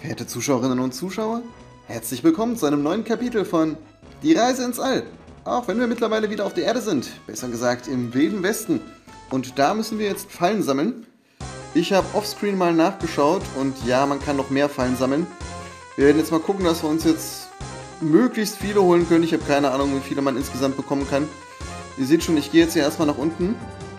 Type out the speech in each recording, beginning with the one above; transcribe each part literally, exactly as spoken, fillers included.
Verehrte Zuschauerinnen und Zuschauer, herzlich willkommen zu einem neuen Kapitel von Die Reise ins All. Auch wenn wir mittlerweile wieder auf der Erde sind, besser gesagt im Wilden Westen. Und da müssen wir jetzt Fallen sammeln. Ich habe offscreen mal nachgeschaut und ja, man kann noch mehr Fallen sammeln. Wir werden jetzt mal gucken, dass wir uns jetzt möglichst viele holen können. Ich habe keine Ahnung, wie viele man insgesamt bekommen kann. Ihr seht schon, ich gehe jetzt hier erstmal nach unten.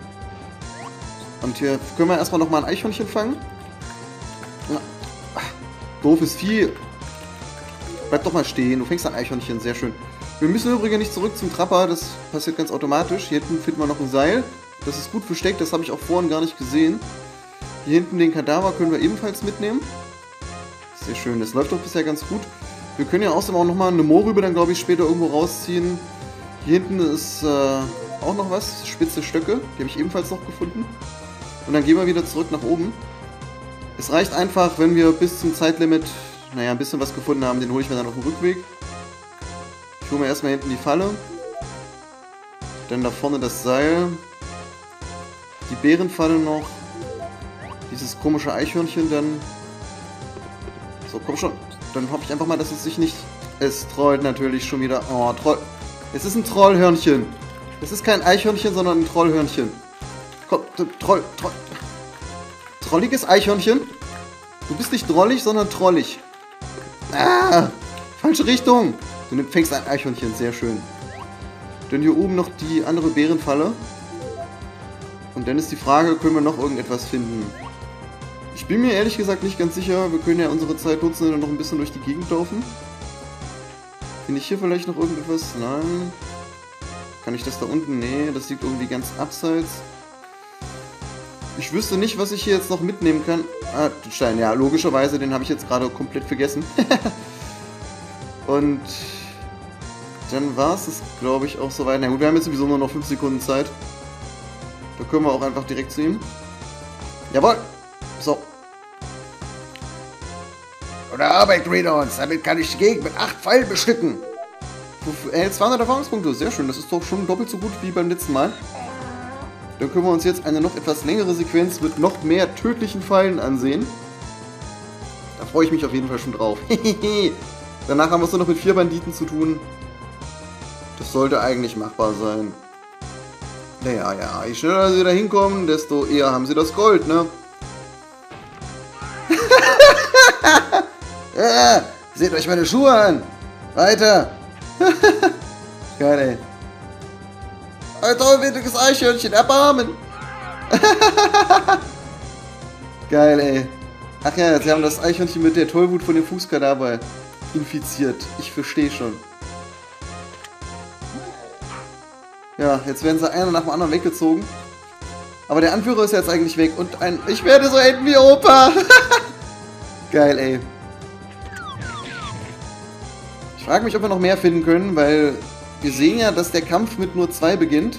Und hier können wir erstmal nochmal ein Eichhörnchen fangen. Ja. Doofes Vieh. Bleib doch mal stehen. Du fängst ein Eichhörnchen. Sehr schön. Wir müssen übrigens nicht zurück zum Trapper. Das passiert ganz automatisch. Hier hinten finden wir noch ein Seil. Das ist gut versteckt. Das habe ich auch vorhin gar nicht gesehen. Hier hinten den Kadaver können wir ebenfalls mitnehmen. Sehr schön. Das läuft doch bisher ganz gut. Wir können ja außerdem auch nochmal eine Mohrrübe dann, glaube ich, später irgendwo rausziehen. Hier hinten ist äh, auch noch was. Spitze Stöcke. Die habe ich ebenfalls noch gefunden. Und dann gehen wir wieder zurück nach oben. Es reicht einfach, wenn wir bis zum Zeitlimit, naja, ein bisschen was gefunden haben, den hole ich mir dann auf dem Rückweg. Ich hole mir erstmal hinten die Falle. Dann da vorne das Seil. Die Bärenfalle noch. Dieses komische Eichhörnchen dann. So, komm schon. Dann hoffe ich einfach mal, dass es sich nicht... Es trollt natürlich schon wieder. Oh, Troll. Es ist ein Trollhörnchen. Es ist kein Eichhörnchen, sondern ein Trollhörnchen. Komm, Troll, Troll. Trolliges Eichhörnchen? Du bist nicht drollig, sondern trollig. Ah, falsche Richtung. Du fängst ein Eichhörnchen, sehr schön. Dann hier oben noch die andere Bärenfalle. Und dann ist die Frage, können wir noch irgendetwas finden? Ich bin mir ehrlich gesagt nicht ganz sicher. Wir können ja unsere Zeit nutzen und noch ein bisschen durch die Gegend laufen. Finde ich hier vielleicht noch irgendetwas? Nein. Kann ich das da unten? Nee, das liegt irgendwie ganz abseits. Ich wüsste nicht, was ich hier jetzt noch mitnehmen kann. Ah, den Stein, ja, logischerweise, den habe ich jetzt gerade komplett vergessen. Und dann war es, glaube ich, auch soweit. Na gut, wir haben jetzt sowieso nur noch fünf Sekunden Zeit. Da können wir auch einfach direkt zu ihm. Jawohl! So. Gute Arbeit, Greenhorns. Damit kann ich die Gegend mit acht Pfeilen bestücken. Äh, zweihundert Erfahrungspunkte, sehr schön. Das ist doch schon doppelt so gut wie beim letzten Mal. Dann können wir uns jetzt eine noch etwas längere Sequenz mit noch mehr tödlichen Pfeilen ansehen. Da freue ich mich auf jeden Fall schon drauf. Danach haben wir es nur noch mit vier Banditen zu tun. Das sollte eigentlich machbar sein. Naja, ja, je schneller sie da hinkommen, desto eher haben sie das Gold, ne? Ja, seht euch meine Schuhe an! Weiter! Geil, ey. Ein tollwütiges Eichhörnchen, erbarmen! Geil, ey. Ach ja, sie haben das Eichhörnchen mit der Tollwut von dem Fußkadaver infiziert. Ich verstehe schon. Ja, jetzt werden sie einer nach dem anderen weggezogen. Aber der Anführer ist jetzt eigentlich weg. Und ein... Ich werde so enden wie Opa! Geil, ey. Ich frage mich, ob wir noch mehr finden können, weil... Wir sehen ja, dass der Kampf mit nur zwei beginnt.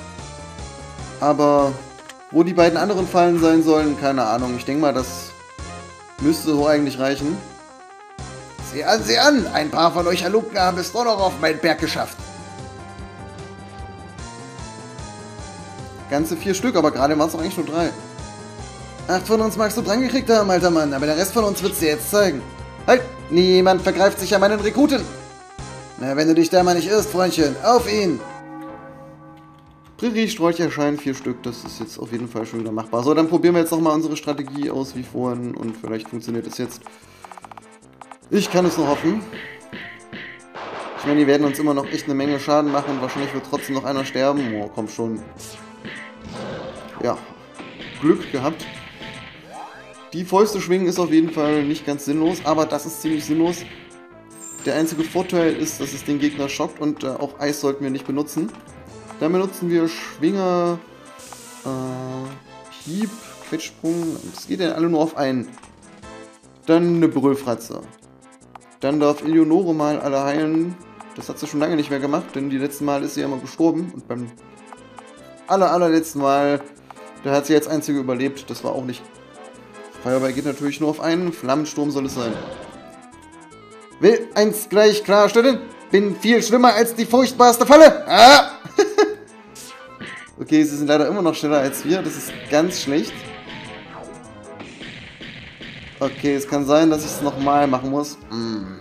Aber wo die beiden anderen Fallen sein sollen, keine Ahnung. Ich denke mal, das müsste so eigentlich reichen. Sieh an, sieh an! Ein paar von euch Halunken haben es doch noch auf meinen Berg geschafft. Ganze vier Stück, aber gerade waren es doch eigentlich nur drei. Acht von uns magst du dran gekriegt haben, alter Mann, aber der Rest von uns wird's dir jetzt zeigen. Halt! Niemand vergreift sich an meinen Rekruten! Na, wenn du dich da mal nicht irrst, Freundchen, auf ihn! Prärie-Sträucher erscheinen vier Stück, das ist jetzt auf jeden Fall schon wieder machbar. So, dann probieren wir jetzt nochmal unsere Strategie aus wie vorhin und vielleicht funktioniert es jetzt. Ich kann es nur hoffen. Ich meine, die werden uns immer noch echt eine Menge Schaden machen und wahrscheinlich wird trotzdem noch einer sterben. Oh, komm schon. Ja, Glück gehabt. Die Fäuste schwingen ist auf jeden Fall nicht ganz sinnlos, aber das ist ziemlich sinnlos. Der einzige Vorteil ist, dass es den Gegner schockt und äh, auch Eis sollten wir nicht benutzen. Dann benutzen wir Schwinger, äh, Hieb, Quetschsprung. Das geht ja alle nur auf einen. Dann eine Brüllfratze. Dann darf Eleonore mal alle heilen. Das hat sie schon lange nicht mehr gemacht, denn die letzten Mal ist sie ja immer gestorben. Und beim aller, allerletzten Mal, da hat sie als einzige überlebt. Das war auch nicht... Feuerball geht natürlich nur auf einen. Flammensturm soll es sein. Will eins gleich klarstellen. Bin viel schlimmer als die furchtbarste Falle. Ah! Okay, sie sind leider immer noch schneller als wir. Das ist ganz schlecht. Okay, es kann sein, dass ich es nochmal machen muss. Mm.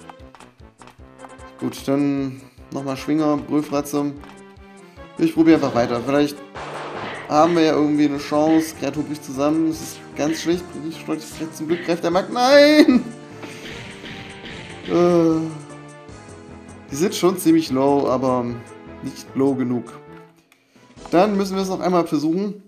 Gut, dann nochmal Schwinger, Brüllfratze. Ich probiere einfach weiter. Vielleicht haben wir ja irgendwie eine Chance. Kreatur bricht zusammen. Es ist ganz schlecht. Ich stolz zum Glück greift der Markt. Nein! Äh, die sind schon ziemlich low, aber nicht low genug. Dann müssen wir es noch einmal versuchen.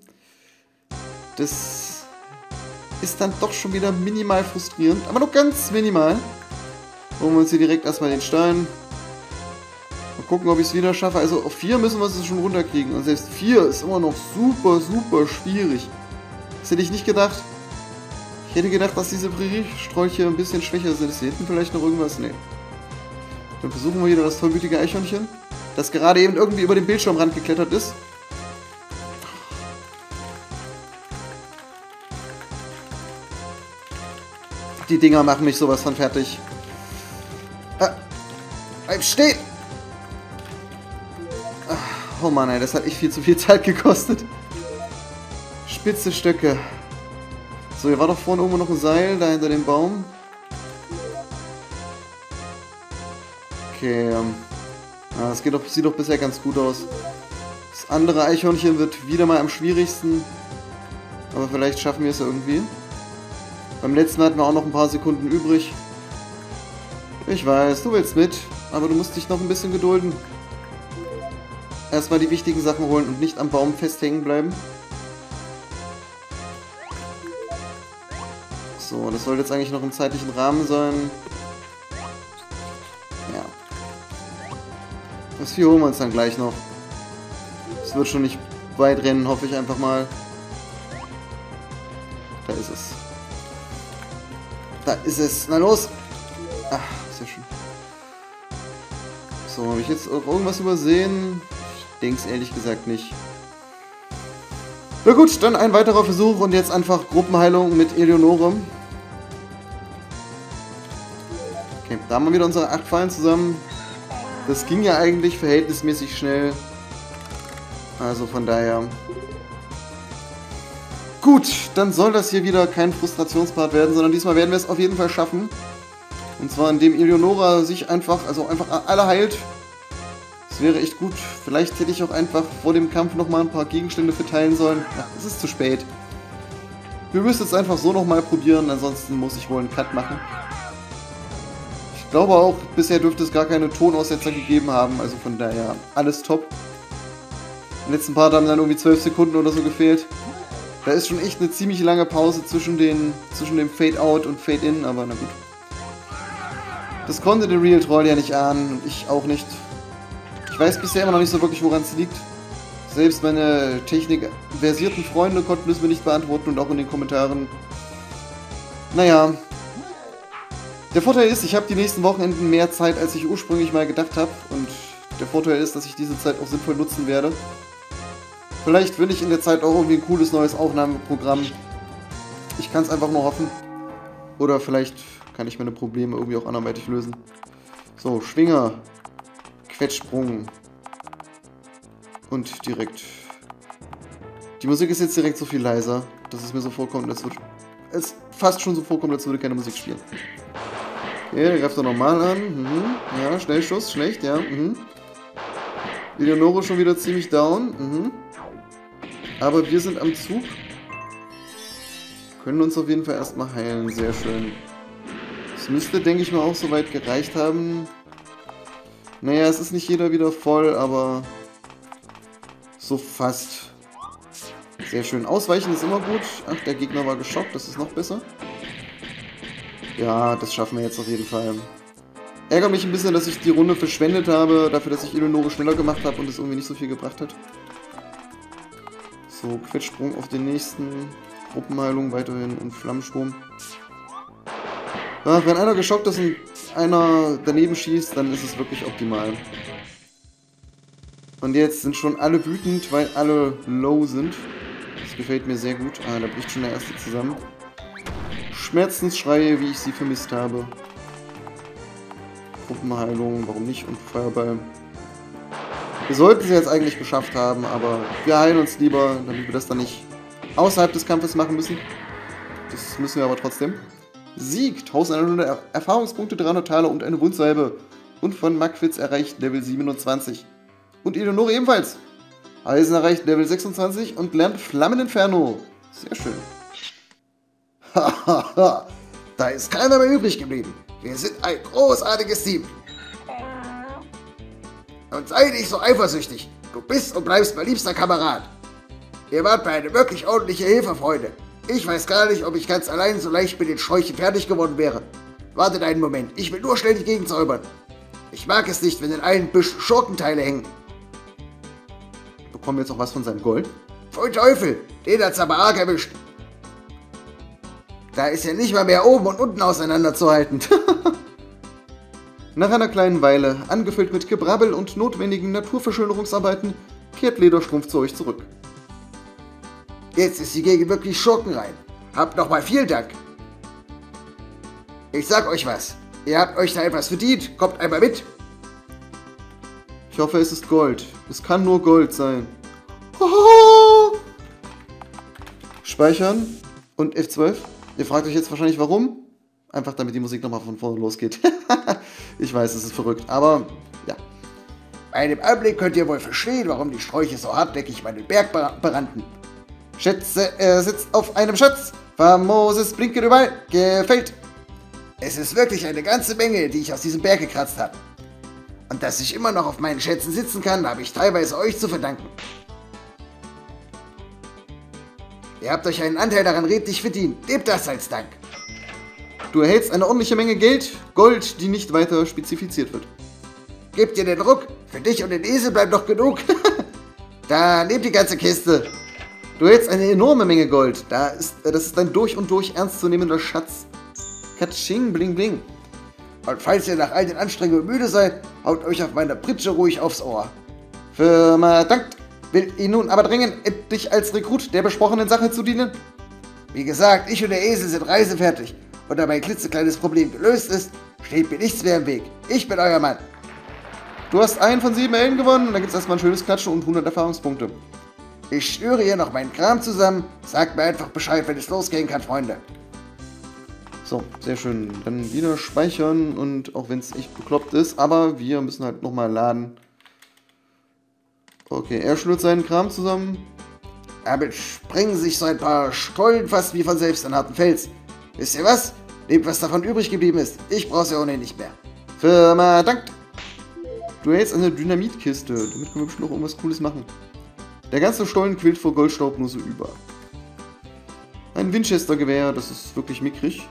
Das ist dann doch schon wieder minimal frustrierend, aber nur ganz minimal. Holen wir uns hier direkt erstmal den Stein. Mal gucken, ob ich es wieder schaffe. Also auf vier müssen wir es schon runterkriegen. Und selbst vier ist immer noch super, super schwierig. Das hätte ich nicht gedacht. Ich hätte gedacht, dass diese Prärie-Sträuche ein bisschen schwächer sind. Ist hier hinten vielleicht noch irgendwas? Nee. Dann versuchen wir wieder das tollwütige Eichhörnchen, das gerade eben irgendwie über den Bildschirmrand geklettert ist. Die Dinger machen mich sowas von fertig. Ah, bleib stehen! Oh Mann, ey, das hat echt viel zu viel Zeit gekostet. Spitze Stöcke. So, hier war doch vorne irgendwo noch ein Seil, da hinter dem Baum. Okay, ähm, ja, das geht doch, sieht doch bisher ganz gut aus. Das andere Eichhörnchen wird wieder mal am schwierigsten. Aber vielleicht schaffen wir es ja irgendwie. Beim letzten hatten wir auch noch ein paar Sekunden übrig. Ich weiß, du willst mit, aber du musst dich noch ein bisschen gedulden. Erstmal die wichtigen Sachen holen und nicht am Baum festhängen bleiben. So, das soll jetzt eigentlich noch im zeitlichen Rahmen sein. Ja. Das Vieh holen wir uns dann gleich noch. Es wird schon nicht weit rennen, hoffe ich einfach mal. Da ist es. Da ist es. Na los! Ach, sehr schön. So, habe ich jetzt irgendwas übersehen? Ich denke es ehrlich gesagt nicht. Na gut, dann ein weiterer Versuch und jetzt einfach Gruppenheilung mit Eleonore. Okay, da haben wir wieder unsere acht Fallen zusammen. Das ging ja eigentlich verhältnismäßig schnell. Also von daher... Gut, dann soll das hier wieder kein Frustrationspart werden, sondern diesmal werden wir es auf jeden Fall schaffen. Und zwar indem Eleonora sich einfach, also einfach alle heilt. Das wäre echt gut. Vielleicht hätte ich auch einfach vor dem Kampf nochmal ein paar Gegenstände verteilen sollen. Ach, es ist zu spät. Wir müssen es einfach so nochmal probieren, ansonsten muss ich wohl einen Cut machen. Ich glaube auch, bisher dürfte es gar keine Tonaussetzer gegeben haben, also von daher alles top. Im letzten Part haben dann irgendwie zwölf Sekunden oder so gefehlt. Da ist schon echt eine ziemlich lange Pause zwischen, den, zwischen dem Fade-Out und Fade-In, aber na gut. Das konnte der Real Troll ja nicht ahnen und ich auch nicht. Ich weiß bisher immer noch nicht so wirklich, woran es liegt. Selbst meine technikversierten Freunde konnten es mir nicht beantworten und auch in den Kommentaren. Naja. Der Vorteil ist, ich habe die nächsten Wochenenden mehr Zeit, als ich ursprünglich mal gedacht habe. Und der Vorteil ist, dass ich diese Zeit auch sinnvoll nutzen werde. Vielleicht will ich in der Zeit auch irgendwie ein cooles neues Aufnahmeprogramm. Ich kann es einfach nur hoffen. Oder vielleicht kann ich meine Probleme irgendwie auch anderweitig lösen. So, Schwinger. Quetschsprung. Und direkt. Die Musik ist jetzt direkt so viel leiser, dass es mir so vorkommt, als würde es fast schon so vorkommt, als würde keine Musik spielen. Okay, der greift er normal an. Mhm. Ja, Schnellschuss, schlecht, ja. Mhm. Eleonore schon wieder ziemlich down. Mhm. Aber wir sind am Zug. Können uns auf jeden Fall erstmal heilen. Sehr schön. Das müsste, denke ich mal, auch soweit gereicht haben. Naja, es ist nicht jeder wieder voll, aber so fast. Sehr schön. Ausweichen ist immer gut. Ach, der Gegner war geschockt. Das ist noch besser. Ja, das schaffen wir jetzt auf jeden Fall. Ärgert mich ein bisschen, dass ich die Runde verschwendet habe, dafür, dass ich Eleonore schneller gemacht habe und es irgendwie nicht so viel gebracht hat. So, Quetschsprung auf den nächsten. Gruppenheilung weiterhin und Flammensturm. Ja, wenn einer geschockt ist und einer daneben schießt, dann ist es wirklich optimal. Und jetzt sind schon alle wütend, weil alle low sind. Das gefällt mir sehr gut. Ah, da bricht schon der erste zusammen. Schmerzensschreie, wie ich sie vermisst habe. Gruppenheilung, warum nicht? Und Feuerball. Wir sollten sie jetzt eigentlich geschafft haben, aber wir heilen uns lieber, damit wir das dann nicht außerhalb des Kampfes machen müssen. Das müssen wir aber trotzdem. Sieg, eintausendeinhundert er Erfahrungspunkte, dreihundert Taler und eine Wundsalbe. Und von Magwitz erreicht Level siebenundzwanzig. Und Eleonore ebenfalls. Eisen erreicht Level sechsundzwanzig und lernt Flammeninferno. Sehr schön. Hahaha, da ist keiner mehr übrig geblieben. Wir sind ein großartiges Team. Und sei nicht so eifersüchtig. Du bist und bleibst mein liebster Kamerad. Ihr wart mir eine wirklich ordentliche Hilfe, Freunde. Ich weiß gar nicht, ob ich ganz allein so leicht mit den Schläuchen fertig geworden wäre. Wartet einen Moment, ich will nur schnell die Gegend säubern. Ich mag es nicht, wenn in allen Büsch Schurkenteile hängen. Bekommen wir jetzt noch was von seinem Gold? Pfui Teufel, den hat's aber arg erwischt. Da ist ja nicht mal mehr oben und unten auseinanderzuhalten. Nach einer kleinen Weile, angefüllt mit Gebrabbel und notwendigen Naturverschönerungsarbeiten, kehrt Lederstrumpf zu euch zurück. Jetzt ist die Gegend wirklich schurkenrein. Habt nochmal vielen Dank. Ich sag euch was. Ihr habt euch da etwas verdient. Kommt einmal mit. Ich hoffe, es ist Gold. Es kann nur Gold sein. Hoho! Speichern und F zwölf. Ihr fragt euch jetzt wahrscheinlich, warum? Einfach damit die Musik nochmal von vorne losgeht. Ich weiß, es ist verrückt, aber ja. Bei dem Anblick könnt ihr wohl verstehen, warum die Sträuche so hartnäckig meinen Berg berannten. Schätze, er sitzt auf einem Schatz. Famoses blinken überall. Gefällt. Es ist wirklich eine ganze Menge, die ich aus diesem Berg gekratzt habe. Und dass ich immer noch auf meinen Schätzen sitzen kann, habe ich teilweise euch zu verdanken. Ihr habt euch einen Anteil daran redlich verdient. Nehmt das als Dank. Du erhältst eine ordentliche Menge Geld, Gold, die nicht weiter spezifiziert wird. Gebt dir den Ruck. Für dich und den Esel bleibt noch genug. Da nehmt die ganze Kiste. Du hältst eine enorme Menge Gold. Da ist, das ist ein durch und durch ernstzunehmender Schatz. Katsching, bling, bling. Und falls ihr nach all den Anstrengungen müde seid, haut euch auf meiner Pritsche ruhig aufs Ohr. Firma dankt. Will ihn nun aber dringend, endlich als Rekrut der besprochenen Sache zu dienen? Wie gesagt, ich und der Esel sind reisefertig. Und da mein klitzekleines Problem gelöst ist, steht mir nichts mehr im Weg. Ich bin euer Mann. Du hast einen von sieben Ellen gewonnen und da gibt es erstmal ein schönes Klatschen und hundert Erfahrungspunkte. Ich schnüre hier noch meinen Kram zusammen. Sagt mir einfach Bescheid, wenn es losgehen kann, Freunde. So, sehr schön. Dann wieder speichern und auch wenn es echt bekloppt ist, aber wir müssen halt nochmal laden. Okay, er schnürt seinen Kram zusammen. Damit sprengen sich so ein paar Stollen fast wie von selbst an harten Fels. Wisst ihr was? Nehmt, was davon übrig geblieben ist. Ich brauch's ja ohnehin nicht mehr. Firma dankt. Du hältst eine Dynamitkiste. Damit können wir bestimmt noch irgendwas Cooles machen. Der ganze Stollen quillt vor Goldstaub nur so über. Ein Winchester-Gewehr, das ist wirklich mickrig.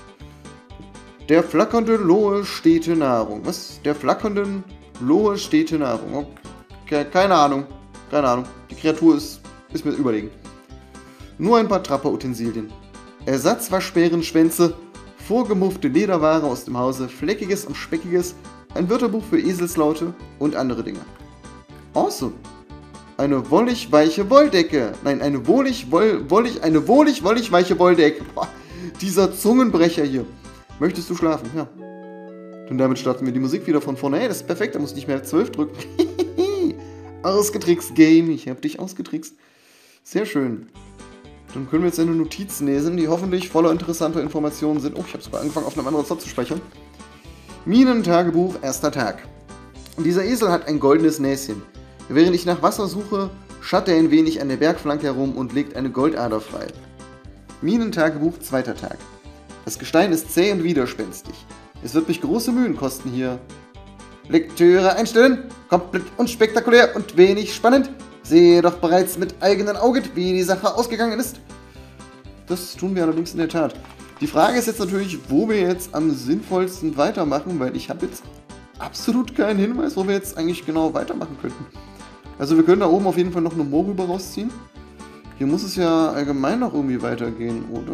Der flackernde Lohe stete Nahrung. Was? Der flackernden Lohe stete Nahrung. Okay, keine Ahnung. Keine Ahnung. Die Kreatur ist, ist mir überlegen. Nur ein paar Trapper-Utensilien. Ersatzwaschbärenschwänze, vorgemuffte Lederware aus dem Hause, fleckiges und speckiges, ein Wörterbuch für Eselslaute und andere Dinge. Awesome. Eine wollig-weiche Wolldecke. Nein, eine wohlig-wollig, eine wohlig-wollig-weiche Wolldecke. Boah, dieser Zungenbrecher hier. Möchtest du schlafen? Ja. Und damit starten wir die Musik wieder von vorne. Hey, das ist perfekt, da muss ich nicht mehr F zwölf drücken. Ausgetrickst, Game. Ich hab dich ausgetrickst. Sehr schön. Dann können wir jetzt eine Notiz lesen, die hoffentlich voller interessanter Informationen sind. Oh, ich habe sogar angefangen, auf einem anderen Slot zu speichern. Minentagebuch, erster Tag. Dieser Esel hat ein goldenes Näschen. Während ich nach Wasser suche, schatt er ein wenig an der Bergflanke herum und legt eine Goldader frei. Minentagebuch, zweiter Tag. Das Gestein ist zäh und widerspenstig. Es wird mich große Mühen kosten hier. Lektüre einstellen, komplett unspektakulär und wenig spannend. Sehe doch bereits mit eigenen Augen, wie die Sache ausgegangen ist. Das tun wir allerdings in der Tat. Die Frage ist jetzt natürlich, wo wir jetzt am sinnvollsten weitermachen, weil ich habe jetzt absolut keinen Hinweis, wo wir jetzt eigentlich genau weitermachen könnten. Also wir können da oben auf jeden Fall noch eine Moorrübe rausziehen. Hier muss es ja allgemein noch irgendwie weitergehen, oder?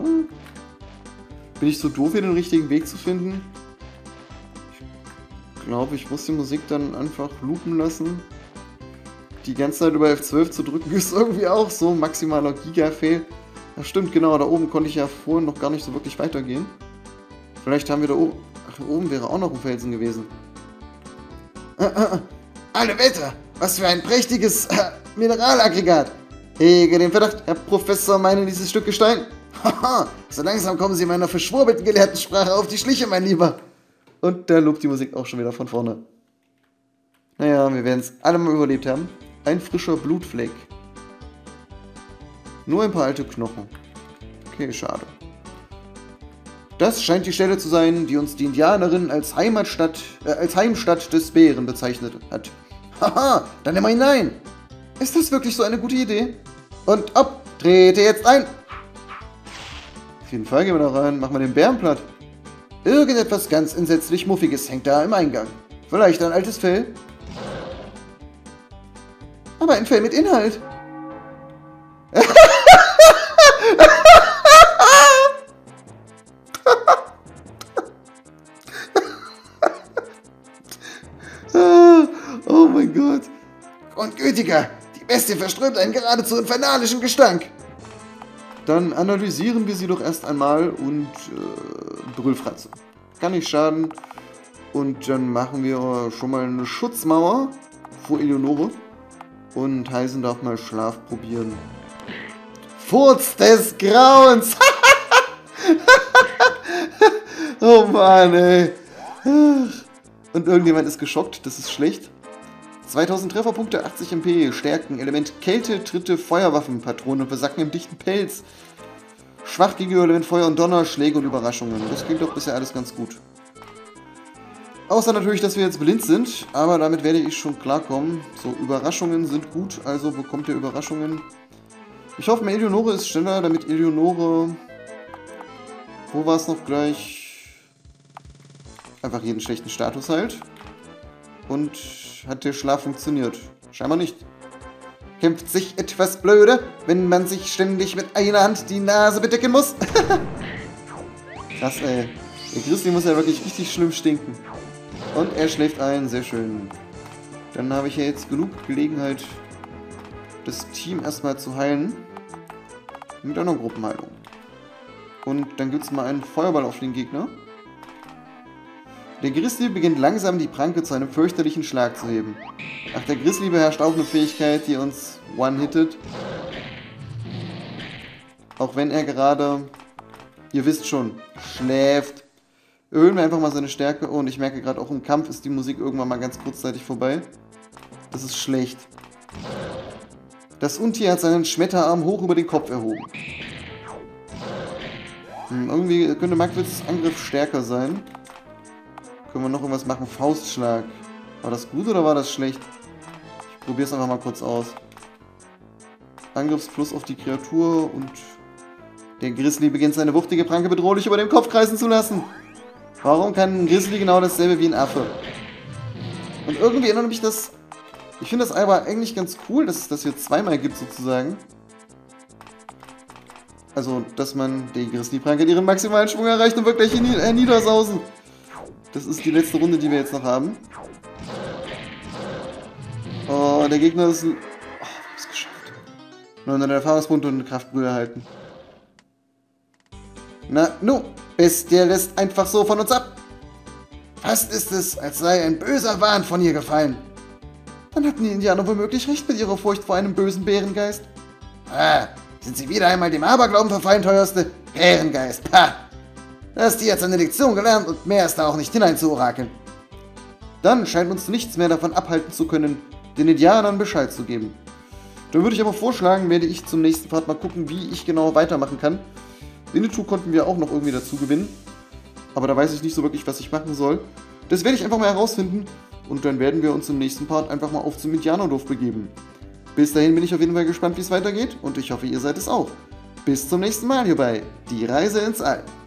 Bin ich so doof, hier den richtigen Weg zu finden? Ich glaube, ich muss die Musik dann einfach loopen lassen. Die ganze Zeit über F zwölf zu drücken ist irgendwie auch so maximaler Giga-Fail. Ja stimmt, genau, da oben konnte ich ja vorhin noch gar nicht so wirklich weitergehen. Vielleicht haben wir da oben... Ach, da oben wäre auch noch ein Felsen gewesen. Ah, ah, ah. Alle Wetter! Was für ein prächtiges äh, Mineralaggregat! Hege den Verdacht, Herr Professor, meinen dieses Stück Gestein Haha, so langsam kommen Sie meiner verschwurbelten Gelehrtensprache auf die Schliche, mein Lieber. Und da lobt die Musik auch schon wieder von vorne. Naja, wir werden es alle mal überlebt haben. Ein frischer Blutfleck. Nur ein paar alte Knochen. Okay, schade. Das scheint die Stelle zu sein, die uns die Indianerin als Heimatstadt, äh, als Heimstatt des Bären bezeichnet hat. Haha, dann immer hinein. Ist das wirklich so eine gute Idee? Und ob, trete jetzt ein. Auf jeden Fall gehen wir da rein, machen wir den Bären platt. Irgendetwas ganz entsetzlich Muffiges hängt da im Eingang. Vielleicht ein altes Fell? Aber ein Fell mit Inhalt. Oh mein Gott. Und gütiger, die Bestie verströmt einen geradezu infernalischen Gestank. Dann analysieren wir sie doch erst einmal und äh, Brüllfratze. Kann nicht schaden. Und dann machen wir schon mal eine Schutzmauer vor Eleonore und Heisen darf mal Schlaf probieren. Furz des Grauens! Oh Mann, ey. Und irgendjemand ist geschockt, das ist schlecht. zweitausend Trefferpunkte, achtzig M P, Stärken, Element Kälte, Tritte, Feuerwaffenpatronen, Versacken im dichten Pelz. Schwach gegenüber Element Feuer und Donner, Schläge und Überraschungen. Das klingt doch bisher alles ganz gut. Außer natürlich, dass wir jetzt blind sind, aber damit werde ich schon klarkommen. So, Überraschungen sind gut, also bekommt ihr Überraschungen. Ich hoffe, Eleonore ist schneller, damit Eleonore... Wo war es noch gleich? Einfach jeden schlechten Status halt. Und hat der Schlaf funktioniert? Scheinbar nicht. Kämpft sich etwas blöde, wenn man sich ständig mit einer Hand die Nase bedecken muss. Krass, ey. Der Grizzly muss ja wirklich richtig schlimm stinken. Und er schläft ein, sehr schön. Dann habe ich ja jetzt genug Gelegenheit, das Team erstmal zu heilen. Mit einer Gruppenheilung. Und dann gibt es mal einen Feuerball auf den Gegner. Der Grizzly beginnt langsam die Pranke zu einem fürchterlichen Schlag zu heben. Ach, der Grizzly beherrscht auch eine Fähigkeit, die uns one-hittet. Auch wenn er gerade, ihr wisst schon, schläft. Erhöhen wir einfach mal seine Stärke. Oh, und ich merke gerade, auch im Kampf ist die Musik irgendwann mal ganz kurzzeitig vorbei. Das ist schlecht. Das Untier hat seinen Schmetterarm hoch über den Kopf erhoben. Hm, irgendwie könnte Magwitz Angriff stärker sein. Können wir noch irgendwas machen? Faustschlag. War das gut oder war das schlecht? Ich probiere es einfach mal kurz aus. Angriffsplus auf die Kreatur und der Grizzly beginnt seine wuchtige Pranke bedrohlich über dem Kopf kreisen zu lassen. Warum kann ein Grizzly genau dasselbe wie ein Affe? Und irgendwie erinnert mich das... Ich finde das aber eigentlich ganz cool, dass es das hier zweimal gibt sozusagen. Also, dass man die Grizzly-Pranke ihren maximalen Schwung erreicht und wirklich äh, niedersausen. Das ist die letzte Runde, die wir jetzt noch haben. Oh, der Gegner ist... Oh, wir haben es geschafft. neunhundert Erfahrungspunkte und eine Kraftbrühe erhalten. Na, nu, Bestie lässt einfach so von uns ab. Fast ist es, als sei ein böser Wahn von ihr gefallen. Dann hatten die Indianer womöglich recht mit ihrer Furcht vor einem bösen Bärengeist. Ah, sind sie wieder einmal dem Aberglauben verfallen, teuerste? Bärengeist, ha! Das Tier hat seine Lektion gelernt und mehr ist da auch nicht hinein zu orakeln. Dann scheint uns nichts mehr davon abhalten zu können, den Indianern Bescheid zu geben. Dann würde ich aber vorschlagen, werde ich zum nächsten Part mal gucken, wie ich genau weitermachen kann. Winnetou konnten wir auch noch irgendwie dazu gewinnen. Aber da weiß ich nicht so wirklich, was ich machen soll. Das werde ich einfach mal herausfinden. Und dann werden wir uns im nächsten Part einfach mal auf zum Indianerdorf begeben. Bis dahin bin ich auf jeden Fall gespannt, wie es weitergeht. Und ich hoffe, ihr seid es auch. Bis zum nächsten Mal hier bei Die Reise ins All.